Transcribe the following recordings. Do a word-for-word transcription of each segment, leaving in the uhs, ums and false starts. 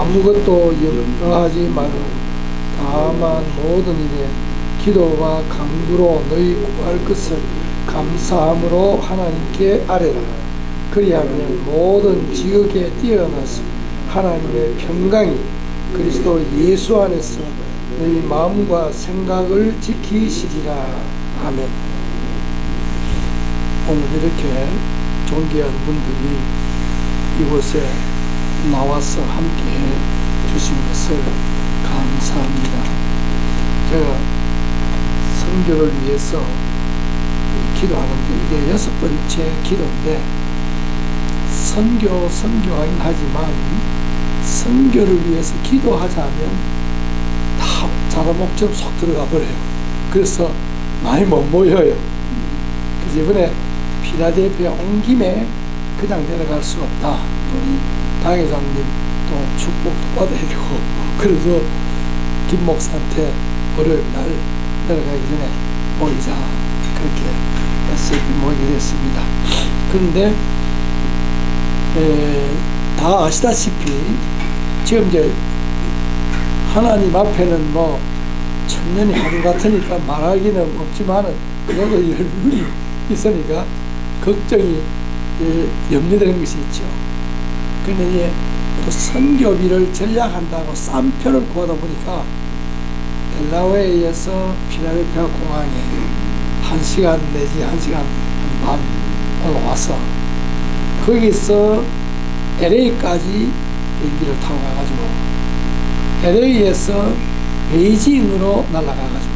아무것도 염려하지 말고 다만 모든 일에 기도와 간구로 너희 구할 것을 감사함으로 하나님께 아뢰라. 그리하면 모든 지극에 뛰어나서 하나님의 평강이 그리스도 예수 안에서 너희 마음과 생각을 지키시리라. 아멘. 오늘 이렇게 존귀한 분들이 이곳에 나와서 함께 주신 것을 감사합니다. 제가 선교를 위해서 기도하는데 이게 여섯 번째 기도인데, 선교 선교하긴 하지만 선교를 위해서 기도하자면 다 자다목처럼 쏙 들어가 버려요. 그래서 많이 못 모여요. 그래서 이번에 필라델피아 온 김에 그냥 내려갈 수 없다. 우리 당회장님 또 축복도 받아야 되고, 그래서 김 목사한테 월요일 날 내려가기 전에 모이자 그렇게 해서 모이게 됐습니다. 그런데 에, 다 아시다시피 지금 이제 하나님 앞에는 뭐 천년이 하루 같으니까 말하기는 없지만은 그래도 열분이 있으니까 걱정이 예, 염려되는 것이 있죠. 그런데 또 선교비를 전략한다고 싼 표를 구하다 보니까 델라웨이에서 필라델피아 공항에 한 시간 내지 한 시간 반 올라와서 거기서 엘에이까지 비행기를 타고 가가지고 엘에이에서 베이징으로 날아가가지고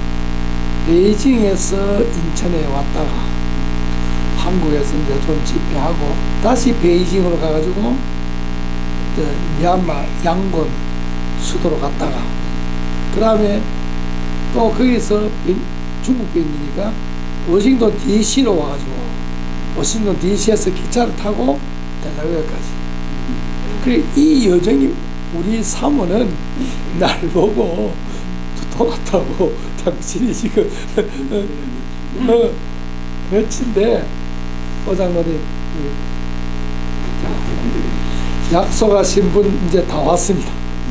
베이징에서 인천에 왔다가 한국에서 이제 좀 집회하고 다시 베이징으로 가가지고 미얀마 양곤 수도로 갔다가 그 다음에 또 거기서 중국 비행기니까 워싱턴 디씨로 와가지고 워싱턴 디씨에서 기차를 타고 델라웨어까지. 그래 이 여정이 우리 사모는 날 보고 똑같다고 당신이 지금 어, 몇인데 오장로님 약속하신 분 이제 다 왔습니다.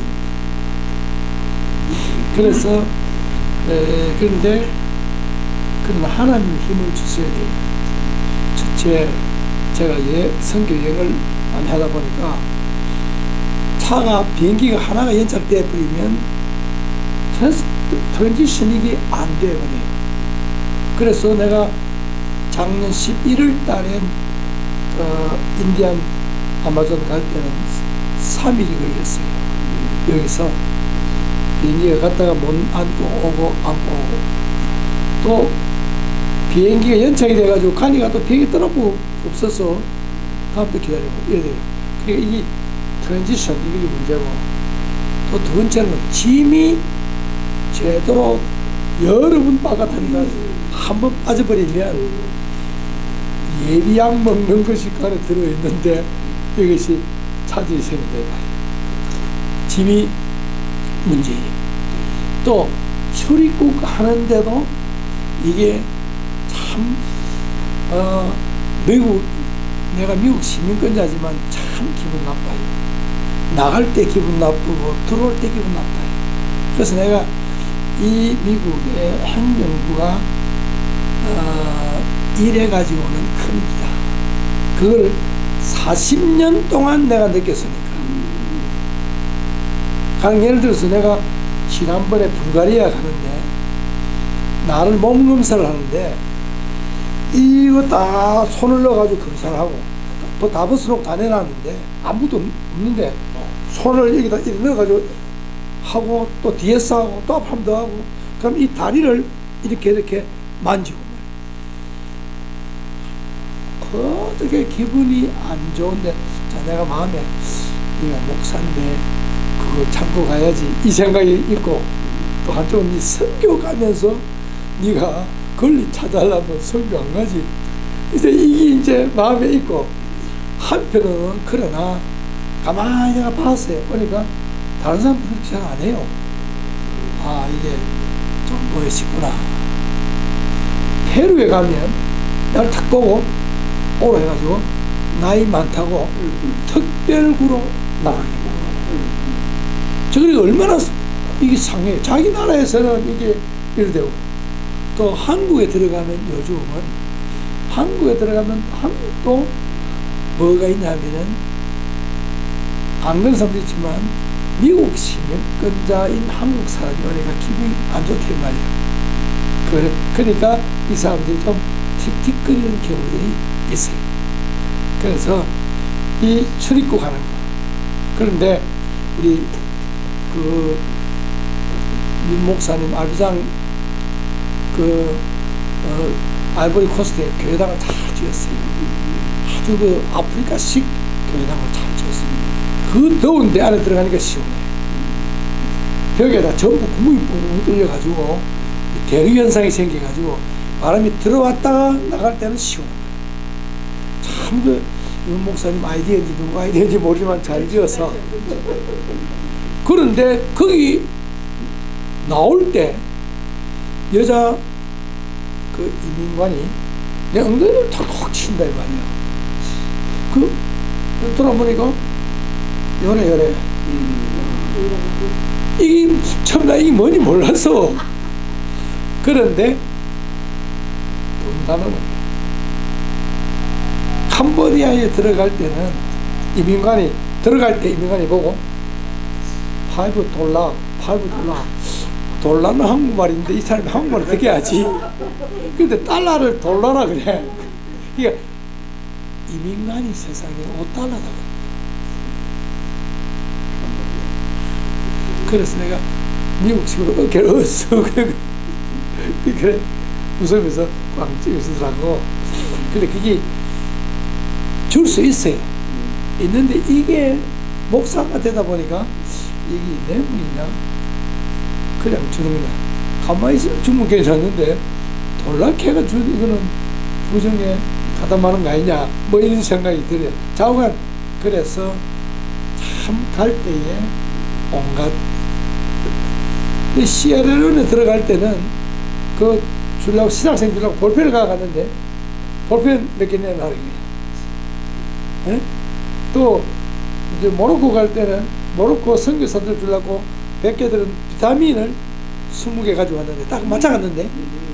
그래서 에, 그런데 그러나 하나님 힘을 주셔야 돼요. 첫째 제가 예, 선교 여행을 많이 하다 보니까 차가 비행기가 하나가 연착돼 버리면 트랜지션이 안 돼 버려요. 그래서 내가 작년 십일월 달에 어, 인디안 아마존 갈 때는 삼 일이 걸렸어요. 여기서 비행기가 갔다가 못 앉고 오고 앉고 오고 또 비행기가 연착이 돼가지고 가니까 또 비행기 떠나고 없어서 다음부터 기다리고 이래 돼요. 그러니까 이게 트랜지션 이게 문제고, 또 두 번째는 짐이 제대로 여러 번 빠가타니까 한 번 빠져버리면 예비약 먹는 것이 그 안에 들어있는데 이것이 차질이 생긴다. 짐이 문제예요. 또 출입국 하는데도 이게 참 어, 미국 내가 미국 시민권자지만 참 기분 나빠요. 나갈 때 기분 나쁘고 들어올 때 기분 나빠요. 그래서 내가 이 미국의 행정부가 어, 이래가지고는 큰일이다. 그걸 사십 년 동안 내가 느꼈으니까. 가령 예를 들어서 내가 지난번에 불가리아 가는데 나를 몸 검사를 하는데 이거 다 손을 넣어가지고 검사를 하고 또 다버스록 다 내놨는데 아무도 없는데 손을 여기다 이렇게 넣어가지고 하고 또 뒤에서 하고 또 한 번 더 하고 그럼 이 다리를 이렇게 이렇게 만지고 어떻게 기분이 안 좋은데 자 내가 마음에 네가 목사인데 그거 참고 가야지 이 생각이 있고 또 한쪽은 네 선교 가면서 네가 권리 찾아하려면 선교 안 가지 이제 이게 이제 마음에 있고 한편으로는 그러나 가만히 내가 봤어요. 그러니까 다른 사람들은 그렇게 잘 안 해요. 아 이게 좀 멋있구나. 페루에 가면 나를 탁 보고 오라 해가지고 나이 많다고 특별구로 나가게 저게 얼마나 이게 상해. 자기 나라에서는 이게 이래 되고, 또 한국에 들어가면 요즘은 한국에 들어가면 한국도 뭐가 있냐면은 안 그런 사람도 있지만 미국 시민권자인 한국 사람이 오니까 기분이 안 좋단 말이야. 그래, 그러니까 이 사람들이 좀 틱틱거리는 경우들이 있어요. 그래서 이 출입국 하는 거. 그런데 우리 그 윤 목사님 아비장 그 어, 아이보리 코스트에 교회당을 잘 지었어요. 아주 그 아프리카식 교회당을 잘 지었어요. 그 더운데 안에 들어가니까 시원해. 벽에다 전부 구멍이 뻥 뚫려가지고 대류 현상이 생겨가지고 바람이 들어왔다가 나갈 때는 시원해. 참 그 윤 목사님 아이디어인지 누구 아이디어인지 모르지만 잘 지어서. 그런데 거기 나올 때 여자 그 이민관이 내 엉덩이를 탁 친다 이 말이야. 그 돌아보니까 요래 요래. 이게 처음 나 이게 뭔지 몰랐어. 그런데 돈다는 거야. 캄보디아에 들어갈 때는 이민관이 들어갈 때 이민관이 보고 파이브 돌라 파이브 돌라 돌라는 한국말인데 이 사람이 한국말을 어떻게 하지? 근데 달러를 돌라라 그래. 그러니까 이민관이 세상에 오 달러다. 그래서 내가 미국식으로 어깨를 얻었어. 그래 웃으면서 꽝 찍으시더라고. 근데 그게 줄 수 있어요. 있는데 이게 목사가 되다 보니까 이게 뇌물이냐 그냥 주는 거야. 가만히 있으면 주면 괜찮은데 돌락해가 준 이거는 부정에 가담하는 거 아니냐 뭐 이런 생각이 들어요. 좌우간 그래서 참 갈 때에 온갖 시에라레온에 들어갈 때는 그 주려고 신학생 주려고 볼펜을 가갔는데 볼펜 몇 개 내놔라 이게. 예? 또 이제 모로코 갈 때는 모로코 선교사들 주려고 백 개 들은 비타민을 스무 개 가져왔는데 딱 맞춰갔는데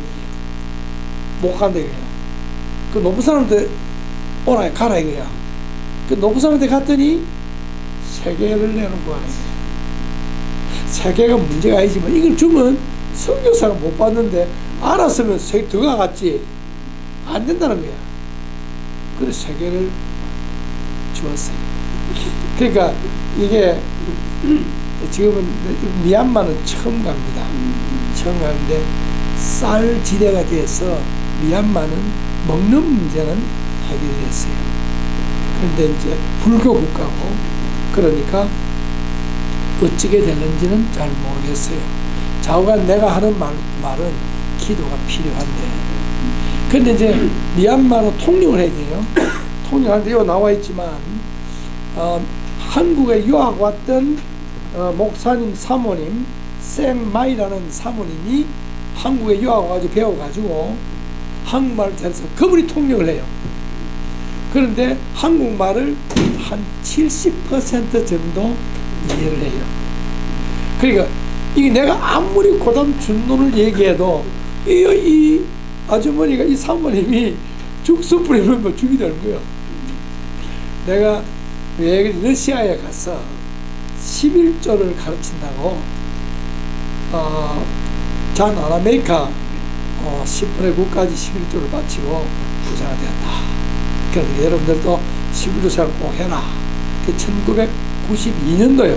못 간다 이거야. 그 높은 사람한테 오라 가라 이거야. 그 높은 사람한테 갔더니 세 개를 내놓고 가라 이거야. 세 개가 문제가 아니지만 이걸 주면 선교사가 못 받는데 알았으면 세 개 더 가갔지. 안 된다는 거야. 그래서 세 개를 주었어요. 그러니까 이게 지금은 미얀마는 처음 갑니다. 처음 가는데 쌀 지대가 돼서 미얀마는 먹는 문제는 해결이 됐어요. 그런데 이제 불교 국가고 그러니까 어찌게 되는지는 잘 모르겠어요. 좌우간 내가 하는 말, 말은 기도가 필요한데 근데 이제 미얀마로 통역을 해야 돼요. 통역하는데 여기 나와 있지만 어, 한국에 유학 왔던 어, 목사님 사모님 생마이라는 사모님이 한국에 유학 와가지고 배워가지고 한국말을 잘해서 그분이 통역을 해요. 그런데 한국말을 한 칠십 퍼센트 정도 이해를 해요. 그러니까 이게 내가 아무리 고단 준론을 얘기해도 이, 이 아주머니가 이 사모님이 죽수 뿌리면 뭐 죽이 되는 거예요. 내가 왜 러시아에 가서 십일조를 가르친다고 어, 잔 아메리카 어, 십 분의 구까지 십일조를 바치고 부자가 되었다. 그러니까 여러분들도 십일조 생활 꼭 해라. 그 천구백구십이 년도요.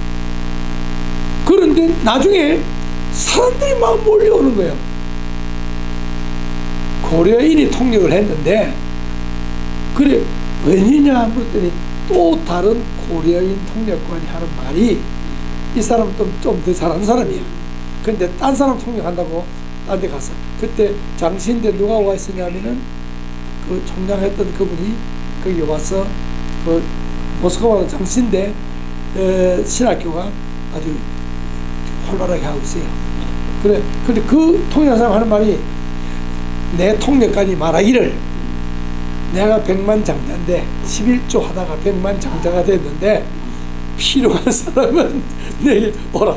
그런데 나중에 사람들이 막 몰려오는 거예요. 고려인이 통역을 했는데 그래 왜냐 물었더니 또 다른 고려인 통역관이 하는 말이 이 사람은 좀 더 잘하는 사람이야. 근데 딴 사람 통역한다고 딴 데 가서 그때 장신대 누가 와 있었냐면은 그 총장했던 그분이 거기 와서 그 모스크바는 장신대 에, 신학교가 아주 활발하게 하고 있어요. 그래 근데 그 통역한 사람 하는 말이 내 통역관이 말하기를 내가 백만 장자인데 십일조 하다가 백만 장자가 됐는데 필요한 사람은 내게 오라고.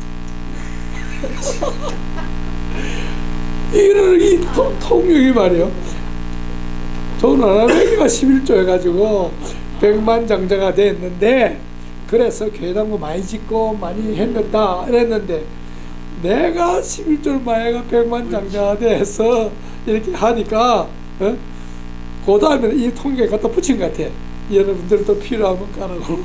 이거는 이 통- 통역이 말이에요. 저는 할아버지가 십일 조 해가지고 백만장자가 됐는데, 그래서 교회당도 많이 짓고 많이 했는다 이랬는데, 내가 십일 조를 마야가 백만장자가 돼서 이렇게 하니까 어? 그 다음에 이 통역에 갖다 붙인 것 같아. 여러분들도 필요하면 까라고.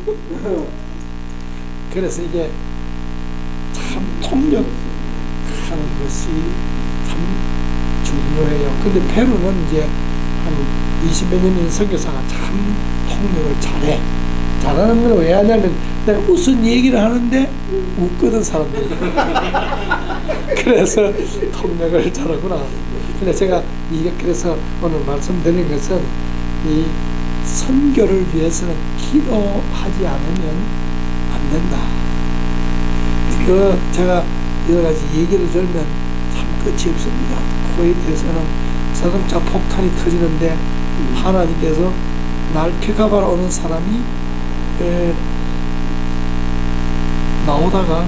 그래서 이게 참 통역하는 것이 참 중요해요. 근데 페루는 이제 한 이십몇 년인 선교사가 참 통역을 잘해. 잘하는 건 왜 하냐면, 내가 무슨 얘기를 하는데 웃거든 사람들이. 그래서 통역을 잘하구나. 근데 제가 이게 그래서 오늘 말씀드린 것은, 이 선교를 위해서는 기도하지 않으면 안 된다. 그 제가 여러 가지 얘기를 들면 참 끝이 없습니다. 쿠웨이트에서는 자동차 폭탄이 터지는데 하나님께서 날 픽업하러 오는 사람이 에, 나오다가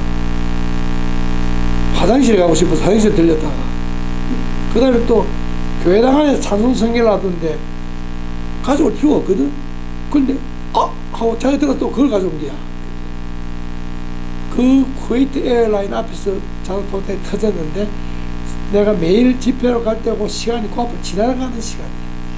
화장실에 가고 싶어서 화장실에 들렸다가, 그 다음에 또 교회당 안에 찬송 성경을 하던데 가져올 필요가 없거든. 근데 아! 하고 자기 들어가 또 그걸 가져온 거야. 그 쿠웨이트 에어라인 앞에서 자동차 폭탄이 터졌는데, 내가 매일 집회로 갈 때고 시간이 그 앞을 지나가는 시간이야.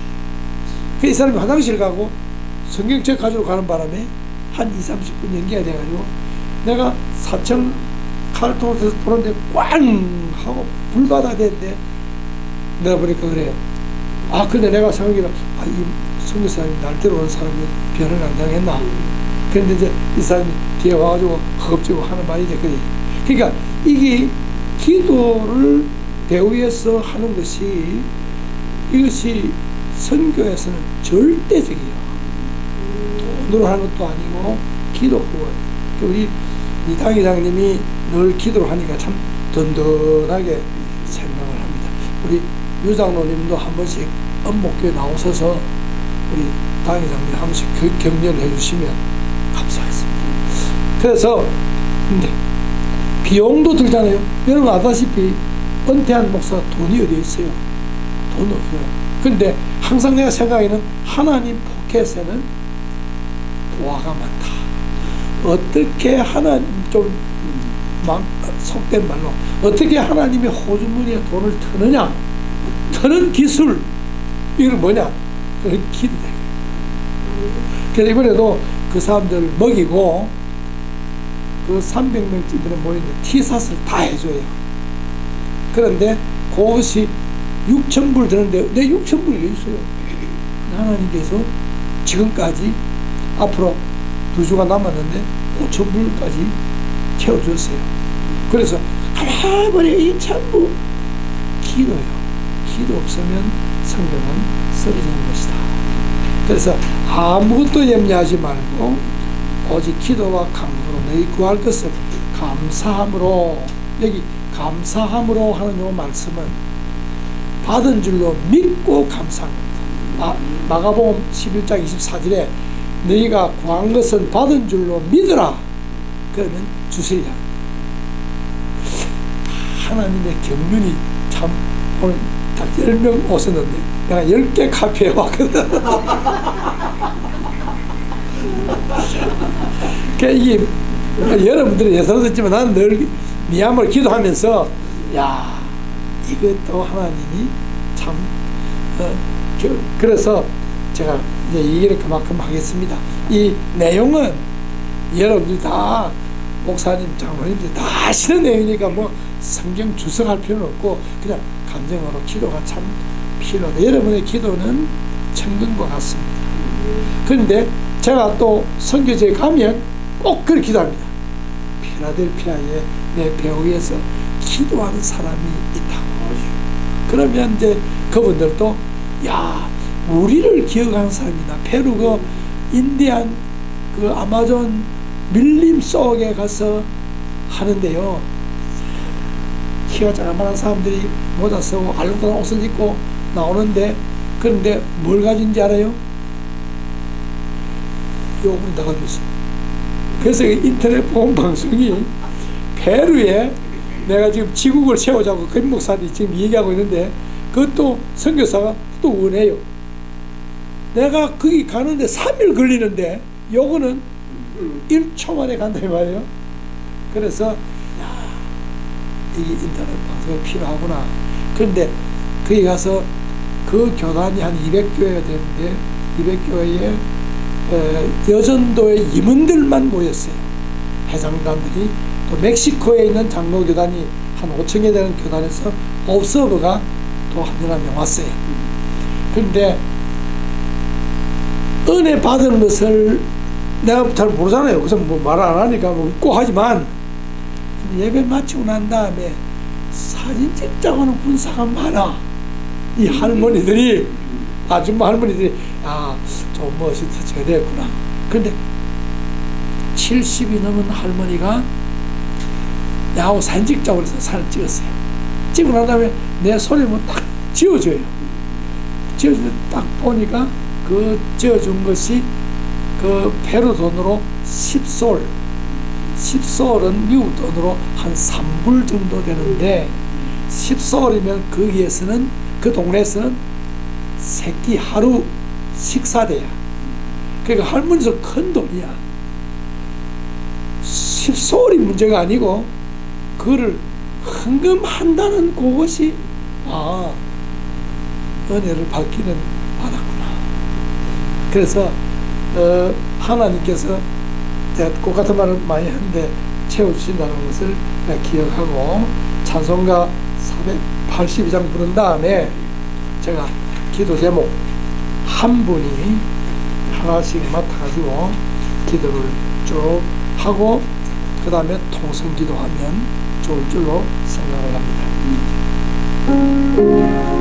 그 이 사람이 화장실 가고 성경책 가지고 가는 바람에 한 이삼십 분 연기가 돼가지고, 내가 사천 카르톤에서 보는데 꽝 하고 불바다 되는데, 내가 보니까 그래요. 아, 근데 내가 생각해라, 아, 이 선교사님이 날 데려온 사람이 변을 안 당했나. 그런데 이제 이 사람이 뒤에 와가지고 허겁지겁 하는 말이 됐거든요. 그러니까 이게 기도를 대우해서 하는 것이, 이것이 선교에서는 절대적이에요. 돈으로 하는 것도 아니고 기도 후원. 우리 이당 회장님이 늘 기도를 하니까 참 든든하게 생각을 합니다. 우리 유장로님도 한 번씩 엄목교에 나오셔서 우리 당 회장님 한 번씩 격려를 해주시면 감사하겠습니다. 그래서 근데 비용도 들잖아요. 여러분 아다시피 은퇴한 목사 돈이 어디 있어요? 돈 없어요. 근데 항상 내가 생각에는 하나님 포켓에는 보화가 많다. 어떻게 하나님, 좀 막 속된 말로 어떻게 하나님의 호주머니에 돈을 터느냐, 터는 기술, 이건 뭐냐, 그건 기도다. 그래서 이번에도 그 사람들 먹이고 그 삼백 명쯤들이 모이는데 티샷을 다 해줘요. 그런데 그것이 육천 불 드는데 내 육천 불이 있어요. 하나님께서 지금까지 앞으로 두 주가 남았는데 오천 불까지 채워줬어요. 그래서 가만히 이 전부 기도요. 기도 없으면 성경은 쓰러지는 것이다. 그래서 아무것도 염려하지 말고 오직 기도와 간구로 너희 구할 것을 감사함으로, 여기 감사함으로 하는 요 말씀은 받은 줄로 믿고 감사합니다. 아, 마가복음 십일 장 이십사 절에 너희가 구한 것은 받은 줄로 믿으라. 그러면 주시리라. 하나님의 경륜이 참, 오늘 딱 열 명 오셨는데 내가 열 개 카페에 왔거든. 그러니까 이게 여러분들은 예상을 듣지만 나는 늘 미야모를 기도하면서, 야, 이것도 하나님이 참, 어, 그래서 제가 이제 얘기를 그만큼 하겠습니다. 이 내용은 여러분들이 다, 목사님, 장로님들이 다 아시는 내용이니까 뭐 성경 주석할 필요는 없고 그냥 감정으로 기도가 참 필요하다. 여러분의 기도는 천근과 같습니다. 그런데 제가 또 선교지에 가면 꼭 그렇게 기도합니다. 필라델피아에 내 배 위에서 기도하는 사람이 있다고. 그러면 이제 그분들도, 야, 우리를 기억하는 사람이다. 페루 그 인디안 그 아마존 밀림 속에 가서 하는데요, 키가 자그마한 사람들이 모자 쓰고 알록달록 옷을 입고 나오는데, 그런데 뭘 가진지 알아요? 요금이 나가지고 있어요. 그래서 인터넷 보험 방송이 페루에 내가 지금 지국을 세우자고 그 목사들이 지금 얘기하고 있는데 그것도 선교사가 또 원해요. 내가 거기 가는데 삼 일 걸리는데 요거는 일 초 만에 간다 이 말이에요. 그래서 야, 이게 인터넷 방송이 필요하구나. 그런데 거기 가서 그 교단이 한 이백 교회가 되는데 이백 교회에 여전도의 임원들만 모였어요. 회장단들이. 또 멕시코에 있는 장로교단이 한 오천 개 되는 교단에서 옵서버가 또 한 명 한 명 왔어요. 그런데 은혜 받은 것을 내가 잘 모르잖아요. 그래서 뭐 말 안 하니까 뭐 웃고 하지만 예배 마치고 난 다음에 사진 찍자고 하는 군사가 많아. 이 할머니들이, 아줌마 할머니들이 아, 좀 멋있어져야 되겠구나. 그런데 칠십이 넘은 할머니가 야하고 사진 찍자고 해서 사진 찍었어요. 찍고 난 다음에 내 손에 뭐 딱 지어줘요. 지어주면 딱 보니까 그 지어준 것이 그 페루 돈으로 십 솔, 십 솔은 미국 돈으로 한 삼 불 정도 되는데 십 솔이면 거기에서는 그 동네에서는 세끼 하루 식사대야. 그러니까 할머니서 큰 돈이야. 십 솔이 문제가 아니고 그거를 헌금한다는 그것이 아, 은혜를 받기는 받았구나. 그래서 어, 하나님께서 제가 똑같은 말을 많이 하는데 채워주신다는 것을 기억하고 찬송가 사백팔십이 장 부른 다음에 제가 기도 제목 한 분이 하나씩 맡아가지고 기도를 쭉 하고 그 다음에 통성 기도하면 좋을 줄로 생각을 합니다.